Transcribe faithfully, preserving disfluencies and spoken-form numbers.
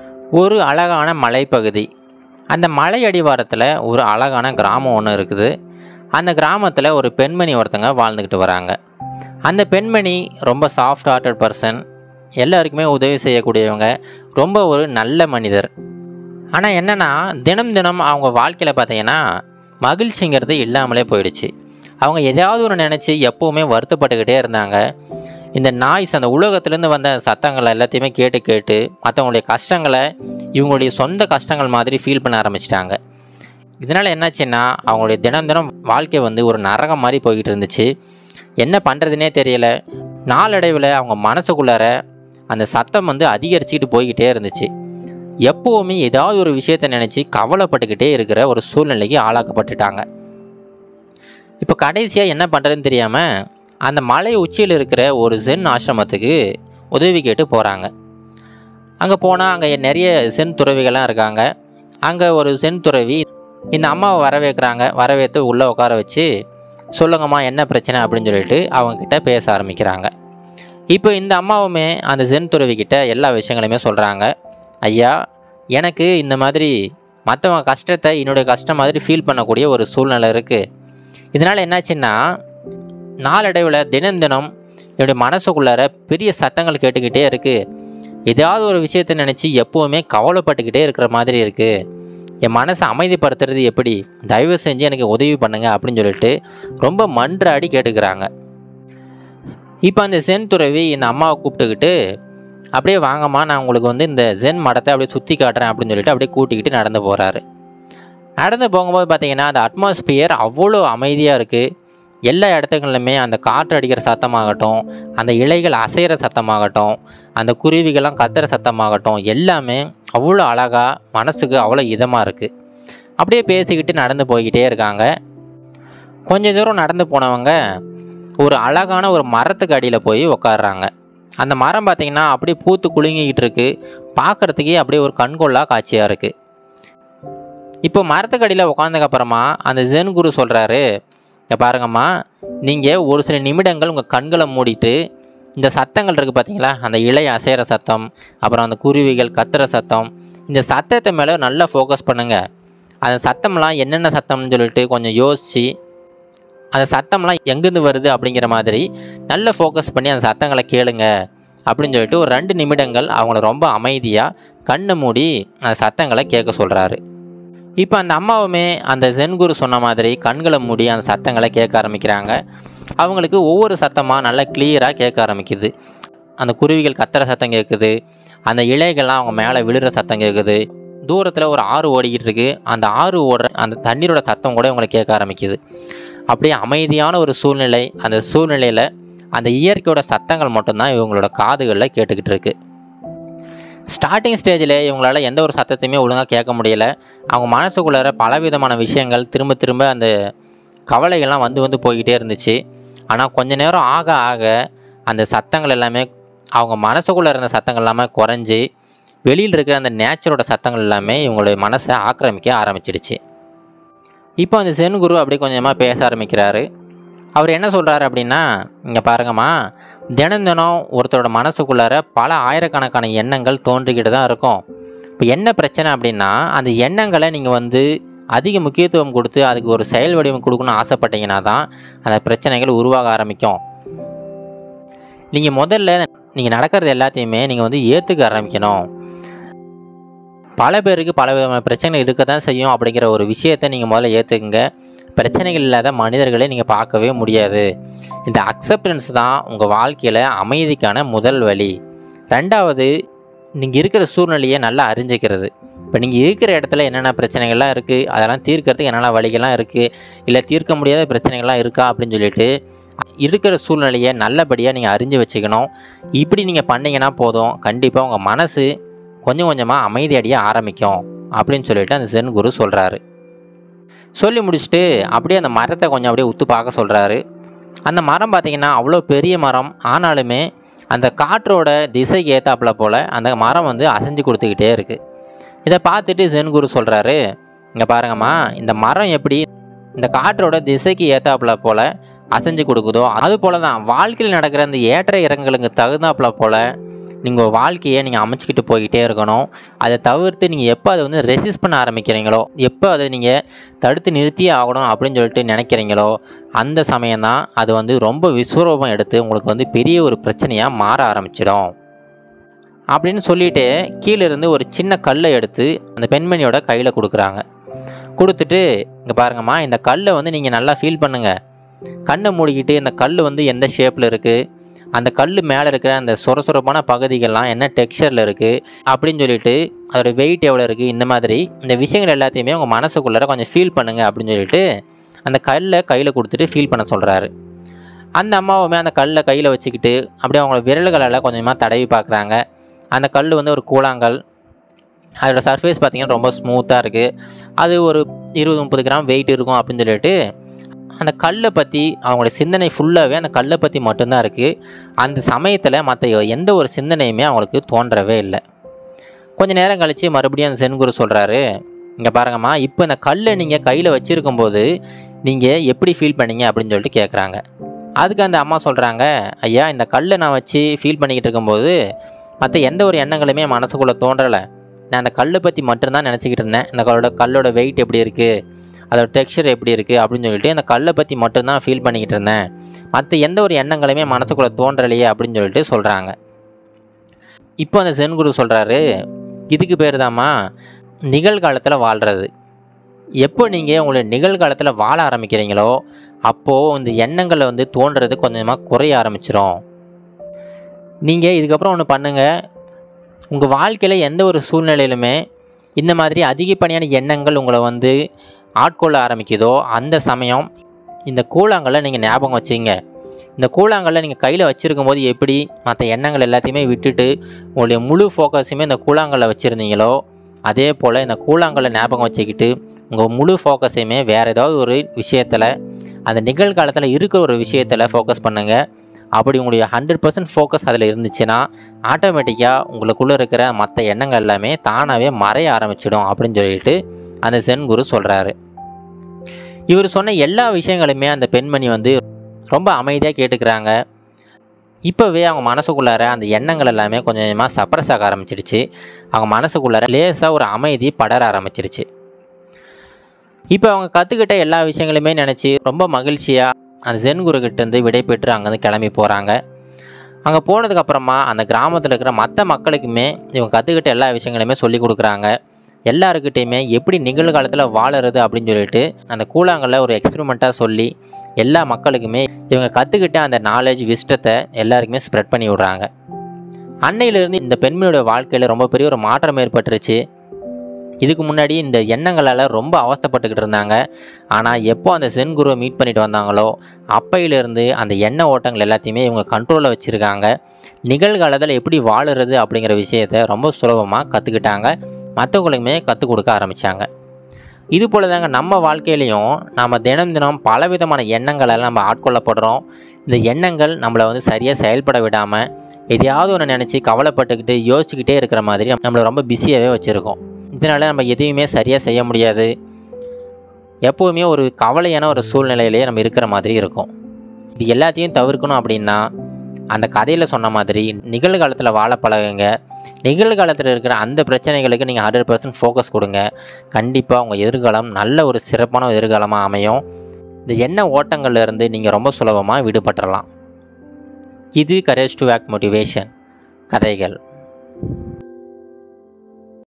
ஒரு அழகான மலைப்பகுதி. அந்த மலை அடிவாரத்தில் ஒரு அழகான கிராமம் ஒன்று இருக்குது. அந்த கிராமத்தில் ஒரு பெண்மணி ஒருத்தங்க வாழ்ந்துக்கிட்டு வராங்க. அந்த பெண்மணி ரொம்ப சாஃப்ட் ஹார்ட்டட் பர்சன், எல்லாருக்குமே உதவி செய்யக்கூடியவங்க, ரொம்ப ஒரு நல்ல மனிதர். ஆனால் என்னென்னா, தினம் தினம் அவங்க வாழ்க்கையில் பார்த்தீங்கன்னா மகிழ்ச்சிங்கிறது இல்லாமலே போயிடுச்சு. அவங்க எதாவது ஒன்று நினச்சி எப்போவுமே வருத்தப்பட்டுக்கிட்டே இருந்தாங்க. இந்த நாய்ஸ், அந்த உலகத்துலேருந்து வந்த சத்தங்களை எல்லாத்தையுமே கேட்டு கேட்டு மற்றவங்களுடைய கஷ்டங்களை இவங்களுடைய சொந்த கஷ்டங்கள் மாதிரி ஃபீல் பண்ண ஆரம்பிச்சிட்டாங்க. இதனால் என்னாச்சுன்னா, அவங்களுடைய தினம் தினம் வாழ்க்கை வந்து ஒரு நரகம் மாதிரி போய்கிட்டு இருந்துச்சு. என்ன பண்ணுறதுனே தெரியலை. நாளடைவில் அவங்க மனசுக்குள்ளார அந்த சத்தம் வந்து அதிகரிச்சுக்கிட்டு போய்கிட்டே இருந்துச்சு. எப்போவுமே ஏதாவது ஒரு விஷயத்தை நினச்சி கவலைப்பட்டுக்கிட்டே இருக்கிற ஒரு சூழ்நிலைக்கு ஆளாக்கப்பட்டுட்டாங்க. இப்போ கடைசியாக என்ன பண்ணுறதுன்னு தெரியாமல் அந்த மலை உச்சியில் இருக்கிற ஒரு ஜென் ஆசிரமத்துக்கு உதவி கேட்டு போகிறாங்க. அங்கே போனால் அங்கே நிறைய சென் துறவிகள்லாம் இருக்காங்க. அங்கே ஒரு சென் துறவி இந்த அம்மாவை வரவேற்கிறாங்க. வரவேற்று உள்ளே உட்கார வச்சு, சொல்லுங்கம்மா என்ன பிரச்சனை அப்படின்னு சொல்லிட்டு அவங்கக்கிட்ட பேச ஆரம்பிக்கிறாங்க. இப்போ இந்த அம்மாவுமே அந்த சென் துறவிக்கிட்ட எல்லா விஷயங்களையுமே சொல்கிறாங்க. ஐயா, எனக்கு இந்த மாதிரி மற்றவங்க கஷ்டத்தை என்னுடைய கஷ்டம் மாதிரி ஃபீல் பண்ணக்கூடிய ஒரு சூழ்நிலை இருக்குது. இதனால் என்னாச்சுன்னா, நாளடைவில் தினம் தினம் என்னுடைய மனசுக்குள்ளார பெரிய சத்தங்கள் கேட்டுக்கிட்டே இருக்குது. ஏதாவது ஒரு விஷயத்தை நினச்சி எப்போவுமே கவலைப்பட்டுக்கிட்டே இருக்கிற மாதிரி இருக்குது. என் மனசை அமைதிப்படுத்துறது எப்படி? தயவு செஞ்சு எனக்கு உதவி பண்ணுங்க அப்படின்னு சொல்லிட்டு ரொம்ப மன்றாடி கேட்டுக்கிறாங்க. இப்போ அந்த சென் துறவி இந்த அம்மாவை கூப்பிட்டுக்கிட்டு, அப்படியே வாங்கம்மா, நான் உங்களுக்கு வந்து இந்த ஜென் மடத்தை அப்படியே சுற்றி காட்டுறேன் அப்படின்னு சொல்லிட்டு அப்படியே கூட்டிக்கிட்டு நடந்து போகிறாரு. நடந்து போகும்போது பார்த்திங்கன்னா அந்த அட்மாஸ்பியர் அவ்வளோ அமைதியாக இருக்குது. எல்லா இடத்துங்களிலுமே அந்த காற்று அடிக்கிற சத்தமாகட்டும், அந்த இலைகள் அசைகிற சத்தமாகட்டும், அந்த குருவிகள்லாம் கத்துற சத்தமாகட்டும், எல்லாமே அவ்வளோ அழகாக மனசுக்கு அவ்வளோ இதமாக இருக்குது. அப்படியே பேசிக்கிட்டு நடந்து போய்கிட்டே இருக்காங்க. கொஞ்சம் தூரம் நடந்து போனவங்க ஒரு அழகான ஒரு மரத்துக்கு அடியில் போய் உக்காடுறாங்க. அந்த மரம் பார்த்திங்கன்னா அப்படியே பூத்து குலுங்கிக்கிட்டு இருக்குது. பார்க்குறதுக்கே அப்படியே ஒரு கண்கொள்ளா காட்சியாக இருக்குது. இப்போ மரத்துக்கு அடியில் உட்காந்ததுக்கப்புறமா அந்த ஜென் குரு சொல்கிறாரு, இங்கே பாருங்கம்மா, நீங்கள் ஒரு சில நிமிடங்கள் உங்கள் கண்களை மூடிட்டு இந்த சத்தங்கள் இருக்குது பார்த்தீங்களா, அந்த இலை அசைகிற சத்தம், அப்புறம் அந்த குருவிகள் கத்துற சத்தம், இந்த சத்தத்தை மேலே நல்லா ஃபோக்கஸ் பண்ணுங்கள். அந்த சத்தம்லாம் என்னென்ன சத்தம்னு சொல்லிட்டு கொஞ்சம் யோசித்து, அந்த சத்தம்லாம் எங்கேருந்து வருது அப்படிங்கிற மாதிரி நல்ல ஃபோக்கஸ் பண்ணி அந்த சத்தங்களை கேளுங்க அப்படின்னு சொல்லிட்டு ஒரு ரெண்டு நிமிடங்கள் அவங்கள ரொம்ப அமைதியாக கண்ணை மூடி அந்த சத்தங்களை கேட்க சொல்கிறாரு. இப்போ அந்த அம்மாவுமே அந்த ஜென் குரு சொன்ன மாதிரி கண்களை மூடி அந்த சத்தங்களை கேட்க ஆரம்பிக்கிறாங்க. அவங்களுக்கு ஒவ்வொரு சத்தமாக நல்லா கிளியராக கேட்க ஆரம்பிக்குது. அந்த குருவிகள் கத்துற சத்தம் கேட்குது, அந்த இலைகள்லாம் அவங்க மேலே விழுற சத்தம் கேட்குது. தூரத்தில் ஒரு ஆறு ஓடிக்கிட்டு இருக்குது. அந்த ஆறு ஓடுற அந்த தண்ணீரோட சத்தம் கூட இவங்களை கேட்க ஆரம்பிக்குது. அப்படியே அமைதியான ஒரு சூழ்நிலை. அந்த சூழ்நிலையில் அந்த இயற்கையோட சத்தங்கள் மட்டும்தான் இவங்களோட காதுகளில் கேட்டுக்கிட்டு இருக்குது. ஸ்டார்டிங் ஸ்டேஜில் இவங்களால் எந்த ஒரு சத்தத்தையுமே ஒழுங்காக கேட்க முடியலை. அவங்க மனசுக்குள்ளார பலவிதமான விஷயங்கள் திரும்ப திரும்ப அந்த கவலைகள்லாம் வந்து வந்து போய்கிட்டே இருந்துச்சு. ஆனால் கொஞ்ச நேரம் ஆக ஆக அந்த சத்தங்கள் எல்லாமே, அவங்க மனசுக்குள்ளே இருந்த சத்தங்கள் எல்லாமே குறைஞ்சி வெளியில் இருக்கிற அந்த நேச்சரோட சத்தங்கள் எல்லாமே இவங்களுடைய மனசை ஆக்கிரமிக்க ஆரம்பிச்சிடுச்சு. இப்போ அந்த சென் குரு அப்படியே கொஞ்சமாக பேச ஆரம்பிக்கிறாரு. அவர் என்ன சொல்கிறாரு அப்படின்னா, இங்கே பாருங்கம்மா, தினம் தினம் ஒருத்தரோட மனசுக்குள்ளார பல ஆயிரக்கணக்கான எண்ணங்கள் தோன்றிக்கிட்டு தான் இருக்கும். இப்போ என்ன பிரச்சனை அப்படின்னா, அந்த எண்ணங்களை நீங்கள் வந்து அதிக முக்கியத்துவம் கொடுத்து அதுக்கு ஒரு செயல் வடிவம் கொடுக்கணும்னு ஆசைப்பட்டீங்கன்னா தான் அந்த பிரச்சனைகள் உருவாக ஆரம்பிக்கும். நீங்கள் முதல்ல நீங்கள் நடக்கிறது எல்லாத்தையுமே நீங்கள் வந்து ஏற்றுக்க ஆரம்பிக்கணும். பல பேருக்கு பல விதமான பிரச்சனைகள் இருக்க தான் செய்யும் அப்படிங்கிற ஒரு விஷயத்தை நீங்கள் முதல்ல ஏற்றுக்குங்க. பிரச்சனைகள் இல்லாத மனிதர்களை நீங்கள் பார்க்கவே முடியாது. இந்த அக்செப்டன்ஸ் தான் உங்கள் வாழ்க்கையில் அமைதிக்கான முதல் வழி. ரெண்டாவது, நீங்கள் இருக்கிற சூழ்நிலையை நல்லா அறிஞ்சிக்கிறது. இப்போ நீங்கள் இருக்கிற இடத்துல என்னென்ன பிரச்சனைகள்லாம் இருக்குது, அதெல்லாம் தீர்க்கறதுக்கு என்னென்ன வழிகள்லாம் இருக்குது, இல்லை தீர்க்க முடியாத பிரச்சனைகள்லாம் இருக்கா அப்படின்னு சொல்லிட்டு இருக்கிற சூழ்நிலையை நல்லபடியாக நீங்கள் அறிஞ்சு வச்சுக்கணும். இப்படி நீங்கள் பண்ணிங்கன்னா போதும், கண்டிப்பாக உங்கள் மனசு கொஞ்சம் கொஞ்சமாக அமைதி அடைய ஆரம்பிக்கும் அப்படின்னு சொல்லிட்டு அந்த சென் குரு சொல்கிறாரு. சொல்லி முடிச்சுட்டு அப்படியே அந்த மரத்தை கொஞ்சம் அப்படியே உத்து பார்க்க சொல்கிறாரு. அந்த மரம் பார்த்திங்கன்னா அவ்வளோ பெரிய மரம், ஆனாலுமே அந்த காற்றோட திசைக்கு ஏற்றாப்புல போல் அந்த மரம் வந்து அசைஞ்சு கொடுத்துக்கிட்டே இருக்குது. இதை பார்த்துட்டு சென் குரு சொல்கிறாரு, இங்கே பாருங்கம்மா, இந்த மரம் எப்படி இந்த காற்றோட திசைக்கு ஏற்றாப்புல போல் அசைஞ்சு கொடுக்குதோ அது போல தான் வாழ்க்கையில் நடக்கிற அந்த ஏற்ற இறங்களுக்கு தகுந்தாப்புல போல் நீங்கள் வாழ்க்கையை நீங்கள் அமைச்சிக்கிட்டு போய்கிட்டே இருக்கணும். அதை தவிர்த்து நீங்கள் எப்போ அதை வந்து ரெசிஸ்ட் பண்ண ஆரம்பிக்கிறீங்களோ, எப்போ அதை நீங்கள் தடுத்து நிறுத்தியே ஆகணும் அப்படின்னு சொல்லிட்டு நினைக்கிறீங்களோ, அந்த சமயம் தான் அது வந்து ரொம்ப விஸ்வரூபம் எடுத்து உங்களுக்கு வந்து பெரிய ஒரு பிரச்சனையாக மாற ஆரம்பிச்சிடும் அப்படின்னு சொல்லிட்டு கீழே இருந்து ஒரு சின்ன கல்லை எடுத்து அந்த பெண்மணியோட கையில் கொடுக்குறாங்க. கொடுத்துட்டு, இங்கே பாருங்கம்மா, இந்த கல்லை வந்து நீங்கள் நல்லா ஃபீல் பண்ணுங்கள். கண்ணை மூடிக்கிட்டு இந்த கல் வந்து எந்த ஷேப்பில் இருக்குது, அந்த கல் மேலே இருக்கிற அந்த சொரசொரப்பான பகுதிகள்லாம் என்ன டெக்ஸ்சரில் இருக்குது அப்படின்னு சொல்லிட்டு, அதோடய வெயிட் எவ்வளோ இருக்குது, இந்த மாதிரி இந்த விஷயங்கள் எல்லாத்தையுமே உங்கள் மனசுக்குள்ளார கொஞ்சம் ஃபீல் பண்ணுங்கள் அப்படின்னு சொல்லிட்டு அந்த கல்லை கையில் கொடுத்துட்டு ஃபீல் பண்ண சொல்கிறாரு. அந்த அம்மாவுமே அந்த கல்லை கையில் வச்சுக்கிட்டு அப்படியே அவங்களோட விரல்களால் கொஞ்சமாக தடவி பார்க்குறாங்க. அந்த கல் வந்து ஒரு கூழாங்கல். அதோடய சர்ஃபேஸ் பார்த்திங்கன்னா ரொம்ப ஸ்மூத்தாக இருக்குது. அது ஒரு இருபது முப்பது கிராம் வெயிட் இருக்கும் அப்படின்னு சொல்லிட்டு அந்த கல்லை பற்றி அவங்களோட சிந்தனை ஃபுல்லாகவே அந்த கல்லை பற்றி மட்டும்தான் இருக்குது. அந்த சமயத்தில் மற்ற எந்த ஒரு சிந்தனையுமே அவங்களுக்கு தோன்றவே இல்லை. கொஞ்சம் நேரம் கழித்து மறுபடியும் அந்த சென்குரு சொல்கிறாரு, இங்கே பாருங்கம்மா, இப்போ இந்த கல்லை நீங்கள் கையில் வச்சுருக்கும்போது நீங்கள் எப்படி ஃபீல் பண்ணீங்க அப்படின்னு சொல்லிட்டு கேட்குறாங்க. அதுக்கு அந்த அம்மா சொல்கிறாங்க, ஐயா, இந்த கல்லை நான் வச்சு ஃபீல் பண்ணிக்கிட்டு இருக்கும்போது மற்ற எந்த ஒரு எண்ணங்களுமே மனசுக்குள்ளே தோன்றலை. நான் அந்த கல்லை பற்றி மட்டும்தான் நினச்சிக்கிட்டு இருந்தேன். இந்த கல்லோட கல்லோட வெயிட் எப்படி இருக்குது, அதோட டெக்ஸ்சர் எப்படி இருக்குது அப்படின்னு சொல்லிட்டு அந்த கல்லை பற்றி மட்டும்தான் ஃபீல் பண்ணிக்கிட்டு இருந்தேன். மற்ற எந்த ஒரு எண்ணங்களுமே மனசுக்குள்ளே தோன்றலையே அப்படின்னு சொல்லிட்டு சொல்கிறாங்க. இப்போ அந்த சென்குரு சொல்கிறாரு, இதுக்கு பேர் தாம்மா நிகழ்காலத்தில் வாழ்கிறது. எப்போ நீங்கள் உங்களை நிகழ்காலத்தில் வாழ ஆரம்பிக்கிறீங்களோ அப்போது இந்த எண்ணங்களை வந்து தோன்றது கொஞ்சமாக குறைய ஆரம்பிச்சிடும். நீங்கள் இதுக்கப்புறம் ஒன்று பண்ணுங்கள், உங்கள் வாழ்க்கையில் எந்த ஒரு சூழ்நிலையிலுமே இந்த மாதிரி அதிகப்படியான எண்ணங்கள் உங்களை வந்து ஆட்கொள்ள ஆரம்பிக்குதோ அந்த சமயம் இந்த கூழாங்கல்லை நீங்கள் ஞாபகம் வச்சுங்க. இந்த கூழாங்கல்லை நீங்கள் கையில் வச்சுருக்கும் போது எப்படி மற்ற எண்ணங்கள் எல்லாத்தையுமே விட்டுட்டு உங்களுடைய முழு ஃபோக்கஸுமே இந்த கூழாங்கல்லை வச்சுருந்தீங்களோ, அதே போல் இந்த கூழாங்கல்லை ஞாபகம் வச்சுக்கிட்டு உங்கள் முழு ஃபோக்கஸையுமே வேறு ஏதாவது ஒரு விஷயத்தில், அந்த நிகழ்காலத்தில் இருக்கிற ஒரு விஷயத்தில் ஃபோக்கஸ் பண்ணுங்கள். அப்படி உங்களுடைய ஹண்ட்ரட் பர்சன்ட் ஃபோக்கஸ் அதில் இருந்துச்சுன்னா ஆட்டோமேட்டிக்காக உங்களுக்குள்ளே இருக்கிற மற்ற எண்ணங்கள் எல்லாமே தானாகவே மறைய ஆரம்பிச்சிடும் அப்படின்னு சொல்லிட்டு அந்த சென்குரு சொல்கிறாரு. இவர் சொன்ன எல்லா விஷயங்களுமே அந்த பெண்மணி வந்து ரொம்ப அமைதியாக கேட்டுக்கிறாங்க. இப்போவே அவங்க மனசுக்குள்ளார அந்த எண்ணங்கள் எல்லாமே கொஞ்சம் கொஞ்சமாக சப்ரஸ் ஆக ஆரம்பிச்சிடுச்சு. அவங்க மனசுக்குள்ளார லேசாக ஒரு அமைதி படர ஆரம்பிச்சிருச்சு. இப்போ அவங்க கற்றுக்கிட்ட எல்லா விஷயங்களுமே நினச்சி ரொம்ப மகிழ்ச்சியாக அந்த சென்குருக்கிட்டேருந்து விடை பெற்று அங்கேருந்து கிளம்பி போகிறாங்க. அங்கே போனதுக்கப்புறமா அந்த கிராமத்தில் இருக்கிற மற்ற மக்களுக்குமே இவங்க கற்றுக்கிட்ட எல்லா விஷயங்களையுமே சொல்லி கொடுக்குறாங்க. எல்லாருக்கிட்டையுமே எப்படி நிகழ்காலத்தில் வாழறது அப்படின்னு சொல்லிட்டு அந்த கூழாங்கல்ல ஒரு எக்ஸ்பெரிமெண்ட்டாக சொல்லி எல்லா மக்களுக்குமே இவங்க கற்றுக்கிட்ட அந்த நாலேஜ் விஸ்டத்தை எல்லாருக்குமே ஸ்ப்ரெட் பண்ணி விடுறாங்க. அன்னையிலேருந்து இந்த பெண்மையோட வாழ்க்கையில் ரொம்ப பெரிய ஒரு மாற்றம் ஏற்பட்டுருச்சு. இதுக்கு முன்னாடி இந்த எண்ணங்களால் ரொம்ப அவஸ்தைப்பட்டுக்கிட்டு இருந்தாங்க. ஆனால் எப்போ அந்த சென்குருவை மீட் பண்ணிட்டு வந்தாங்களோ அப்பையிலேருந்து அந்த எண்ண ஓட்டங்கள் எல்லாத்தையுமே இவங்க கண்ட்ரோலில் வச்சுருக்காங்க. நிகழ்காலத்தில் எப்படி வாழுறது அப்படிங்கிற விஷயத்தை ரொம்ப சுலபமாக கற்றுக்கிட்டாங்க. மற்றவங்களுக்குமே கற்றுக் கொடுக்க ஆரம்பித்தாங்க. இது போல் தாங்க நம்ம வாழ்க்கையிலையும் நம்ம தினம் தினம் பலவிதமான எண்ணங்களால் நம்ம ஆட்கொள்ளப்படுறோம். இந்த எண்ணங்கள் நம்மளை வந்து சரியாக செயல்பட விடாமல் எதையாவது ஒன்று நினச்சி கவலைப்பட்டுக்கிட்டு யோசிச்சுக்கிட்டே இருக்கிற மாதிரி நம்மளை ரொம்ப பிஸியாகவே வச்சுருக்கோம். இதனால் நம்ம எதையுமே சரியாக செய்ய முடியாது. எப்போவுமே ஒரு கவலையான ஒரு சூழ்நிலையிலே நம்ம இருக்கிற மாதிரி இருக்கும். இது எல்லாத்தையும் தவிர்க்கணும் அப்படின்னா அந்த கதையில் சொன்ன மாதிரி நிகழ்காலத்தில் வாழ பழகுங்க. நிகழ்காலத்தில் இருக்கிற அந்த பிரச்சனைகளுக்கு நீங்கள் ஹண்ட்ரட் பர்சன்ட் ஃபோக்கஸ் கொடுங்க. கண்டிப்பாக உங்கள் எதிர்காலம் நல்ல ஒரு சிறப்பான எதிர்காலமாக அமையும். இந்த எண்ண ஓட்டங்கள்லேருந்து நீங்கள் ரொம்ப சுலபமாக விடுபட்டுறலாம். இது கரேஜ் டு ஆக்ட் மோட்டிவேஷன் கதைகள்.